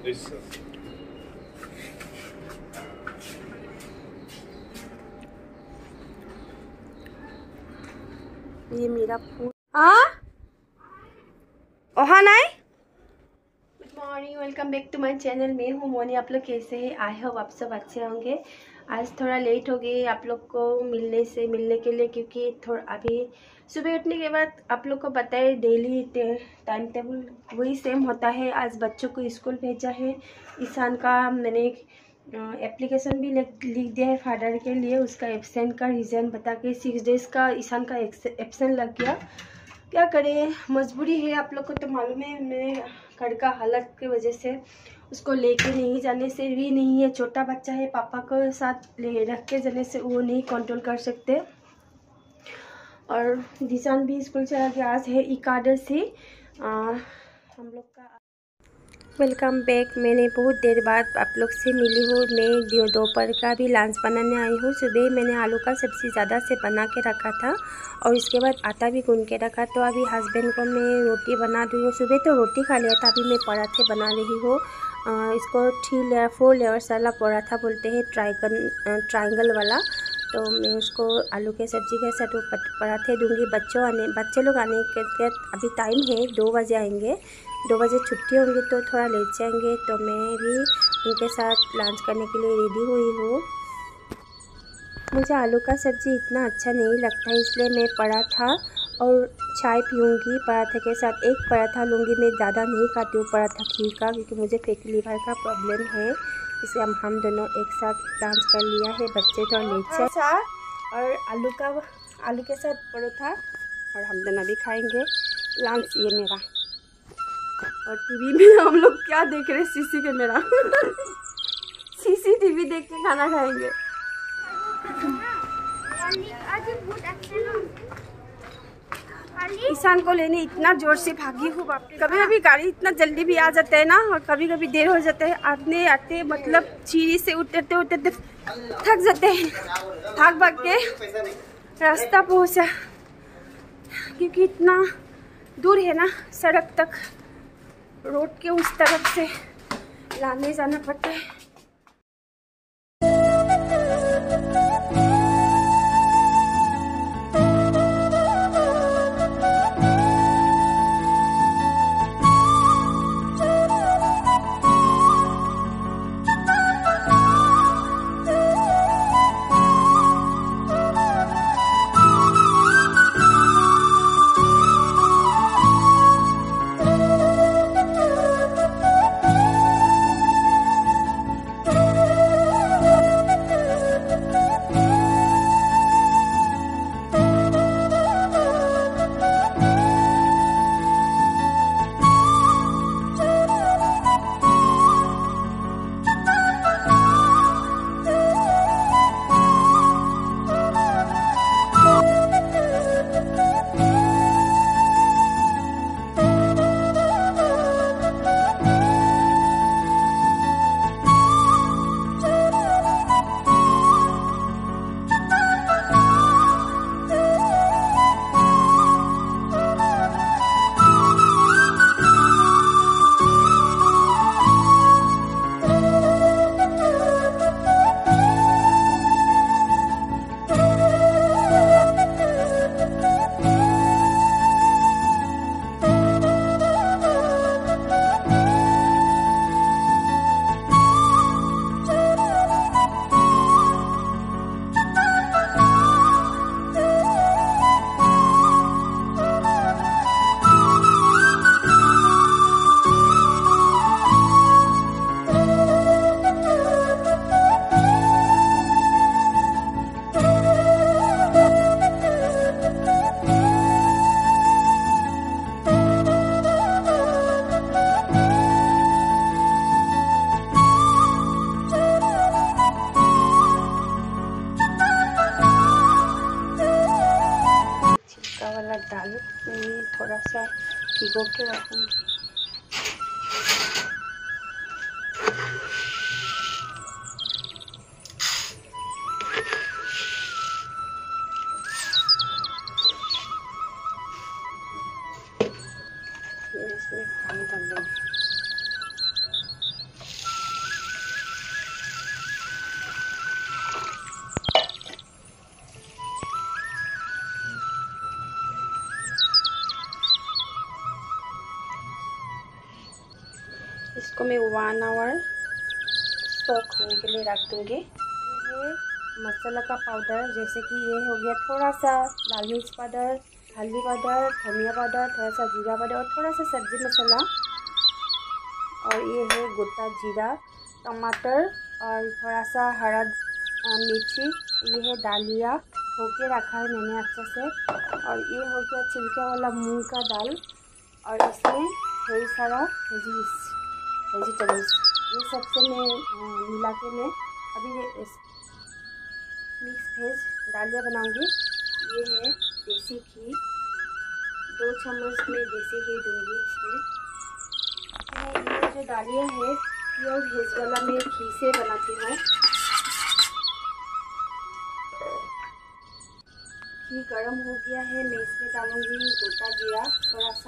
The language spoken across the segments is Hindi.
ये मेरा फूल ओहा नहीं। Good morning, welcome back to my channel. मैं हूँ मोनी। आप लोग कैसे हैं? आई होप आप सब अच्छे होंगे। आज थोड़ा लेट हो गई आप लोग को मिलने के लिए, क्योंकि थोड़ा अभी सुबह उठने के बाद आप लोग को पता है डेली टाइम टेबल वही सेम होता है। आज बच्चों को स्कूल भेजा है। ईशान का मैंने एप्लीकेशन भी लिख दिया है फादर के लिए। उसका एब्सेंट का रीज़न बता के 6 डेज़ का ईशान का एब्सेंट लग गया। क्या करें, मजबूरी है। आप लोग को तो मालूम है मेरे घर का हालत की वजह से उसको लेके नहीं जाने से भी नहीं है। छोटा बच्चा है, पापा को साथ ले रख के जाने से वो नहीं कंट्रोल कर सकते। और दिशान भी स्कूल चला गया। आज है एकादशी। हम लोग का वेलकम बैक। मैंने बहुत देर बाद आप लोग से मिली हूँ। मैं दोपहर का भी लंच बनाने आई हूँ। सुबह मैंने आलू का सब्ज़ी ज़्यादा से बना के रखा था और इसके बाद आटा भी गूंद के रखा। तो अभी हस्बैंड को मैं रोटी बना दी हूँ। सुबह तो रोटी खा लिया था, अभी मैं पराठे बना रही हूँ। इसको 4 लेयर्स वाला पराठा बोलते हैं, ट्रायंगल वाला। तो मैं उसको आलू के सब्ज़ी के साथ पराठे दूँगी। बच्चे लोग आने के अभी टाइम है, 2 बजे आएंगे। 2 बजे छुट्टी होंगी तो थोड़ा लेट जाएंगे। तो मैं भी उनके साथ लंच करने के लिए रेडी हुई हूँ। मुझे आलू का सब्ज़ी इतना अच्छा नहीं लगता है, इसलिए मैं पराठा और चाय पीऊँगी पराठे के साथ। एक पराठा लूँगी, मैं ज़्यादा नहीं खाती हूँ पराठा घी का, क्योंकि मुझे फैटी लीवर का प्रॉब्लम है। इसे हम दोनों एक साथ लंच कर लिया है। बच्चे थोड़ा लेट से और आलू के साथ परोठा, और हम दोनों भी खाएंगे लंच। ये मेरा और टीवी में हम लोग क्या देख रहे हैं, सीसी कैमरा सीसीटीवी देख के खाना खाएंगे। ईशान को लेने इतना जोर से भागी हूँ बाप रे। कभी कभी गाड़ी इतना जल्दी भी आ जाता है ना, और कभी कभी देर हो जाता है। आते मतलब सीढ़ी से उतरते उतरते थक जाते हैं। भाग के रास्ता पहुँचा, क्योंकि इतना दूर है ना सड़क तक। रोड के उस तरफ से लाने जाना पड़ता है। दाल में थोड़ा सा भिगो के रखूँगी। इसमें पानी डाल दूँगी। इसको मैं 1 आवर सोक होने के लिए रख दूँगी। ये मसाला का पाउडर, जैसे कि ये हो गया थोड़ा सा लाल मिर्च पाउडर, हल्दी पाउडर, धनिया पाउडर, थोड़ा सा जीरा पाउडर और थोड़ा सा सब्ज़ी मसाला। और ये है गोटा जीरा, टमाटर और थोड़ा सा हरा मिर्ची। ये है दालिया धो के रखा है मैंने अच्छे से। और ये हो गया छिलका वाला मूंग का दाल। और इसमें ढेर सारा वेजिटेबल्स, ये सबसे मैं मिला के मैं अभी मिक्स वेज दालिया बनाऊंगी। ये है देसी घी, 2 चम्मच में देसी घी दूंगी इसमें। ये जो दालिया है प्योर वेज वाला मैं घी से बनाती हूँ। घी गरम हो गया है, मैं इसमें डालूंगी गोटा जीरा थोड़ा सा।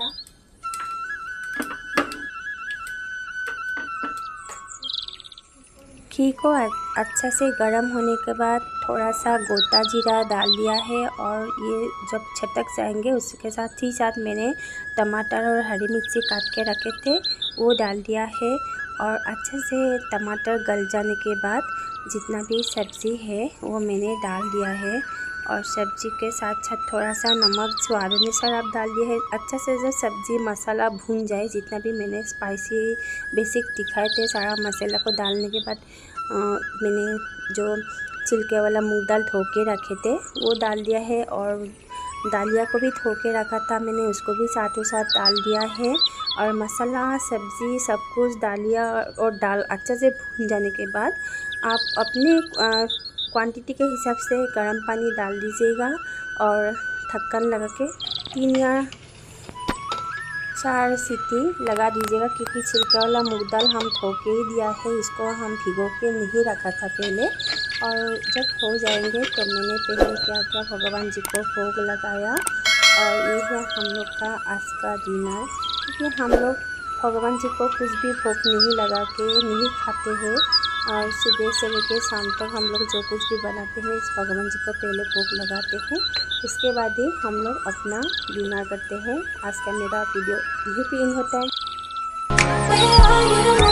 घी को अच्छा से गर्म होने के बाद थोड़ा सा गोटा जीरा डाल दिया है। और ये जब छटक जाएंगे उसके साथ ही साथ मैंने टमाटर और हरी मिर्ची काट के रखे थे वो डाल दिया है। और अच्छे से टमाटर गल जाने के बाद जितना भी सब्ज़ी है वो मैंने डाल दिया है। और सब्ज़ी के साथ साथ थोड़ा सा नमक स्वाद अनुसार आप डाल दिए है। अच्छा से जब सब्ज़ी मसाला भून जाए, जितना भी मैंने स्पाइसी बेसिक दिखाए थे सारा मसाला को डालने के बाद मैंने जो छिलके वाला मूंग दाल धो के रखे थे वो डाल दिया है। और दालिया को भी धो के रखा था मैंने, उसको भी साथों साथ डाल दिया है। और मसाला सब्ज़ी सब कुछ दालिया और दाल अच्छे से भून जाने के बाद आप अपने क्वांटिटी के हिसाब से गर्म पानी डाल दीजिएगा। और ढक्कन लगा के 3 या 4 सीटी लगा दीजिएगा, क्योंकि छिलका वाला मूंग दाल हम धो के ही दिया है, इसको हम भिगो के नहीं रखा था पहले। और जब हो जाएंगे तो मैंने पहले क्या किया, भगवान जी को भोग लगाया। और ये है हम लोग का आज का डिनर, क्योंकि हम लोग भगवान जी को कुछ भी भोग नहीं लगा के नहीं खाते हैं। और सुबह से लेकर शाम तक हम लोग जो कुछ भी बनाते हैं इस भगवान जी को पहले भोग लगाते हैं, उसके बाद ही हम लोग अपना डिनर करते हैं। आज का मेरा वीडियो यहीं पे एंड होता है।